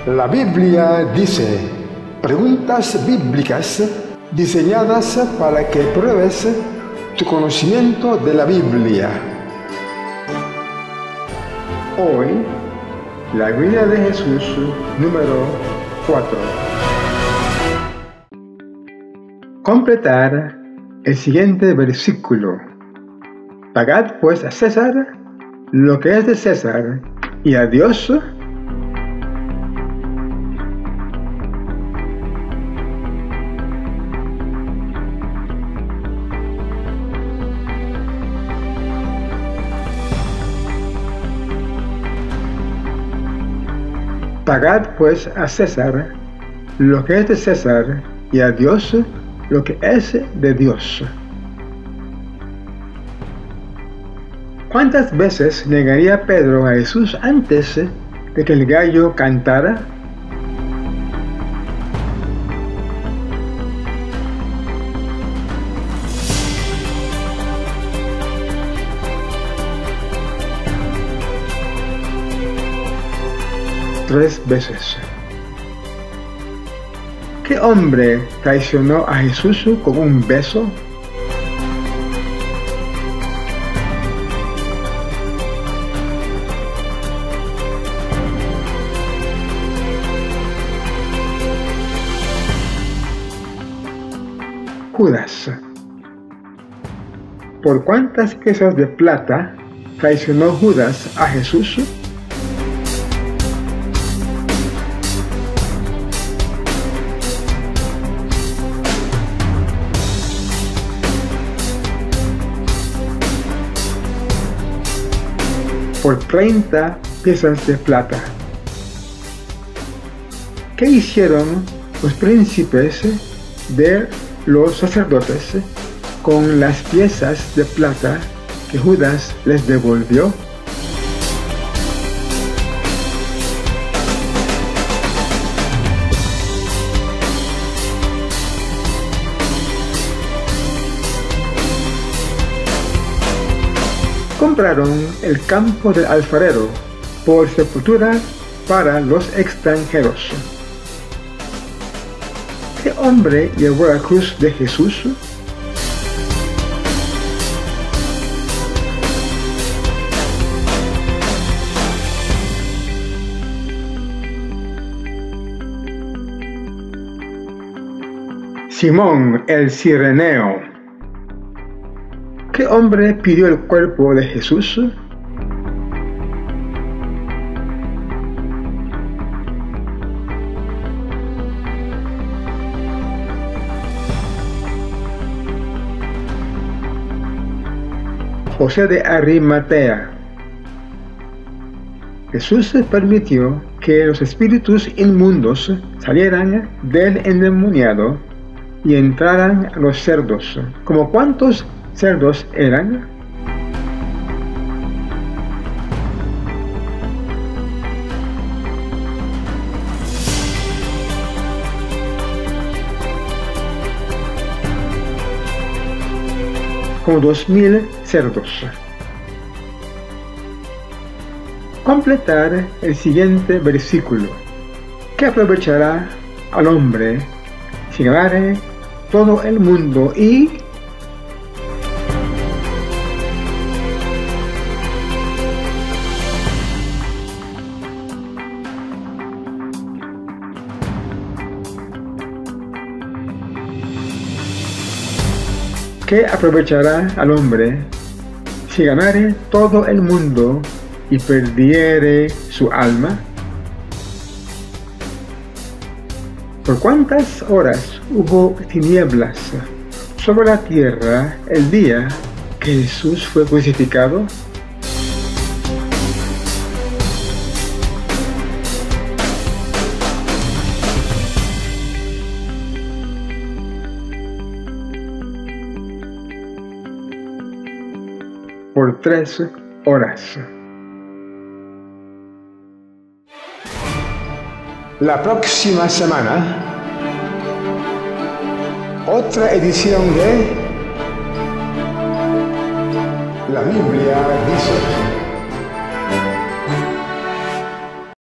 La Biblia dice, preguntas bíblicas diseñadas para que pruebes tu conocimiento de la Biblia. Hoy, la vida de Jesús, número 4. Completar el siguiente versículo. Pagad pues a César lo que es de César y a Dios Pagad pues a César lo que es de César y a Dios lo que es de Dios. ¿Cuántas veces negaría Pedro a Jesús antes de que el gallo cantara? Tres veces. ¿Qué hombre traicionó a Jesús con un beso? Judas. ¿Por cuántas piezas de plata traicionó Judas a Jesús? Por 30 piezas de plata. ¿Qué hicieron los príncipes de los sacerdotes con las piezas de plata que Judas les devolvió? Compraron el campo del alfarero por sepultura para los extranjeros. ¿Qué hombre llevó la cruz de Jesús? Simón el Cireneo. ¿Qué hombre pidió el cuerpo de Jesús? José de Arimatea. Jesús permitió que los espíritus inmundos salieran del endemoniado y entraran a los cerdos. ¿Como cuántos cerdos eran? Como 2000 cerdos. Completar el siguiente versículo. ¿Qué aprovechará al hombre si ganare todo el mundo y ¿qué aprovechará al hombre si ganare todo el mundo y perdiere su alma? ¿Por cuántas horas hubo tinieblas sobre la tierra el día que Jesús fue crucificado? Por 3 horas. La próxima semana, otra edición de La Biblia dice.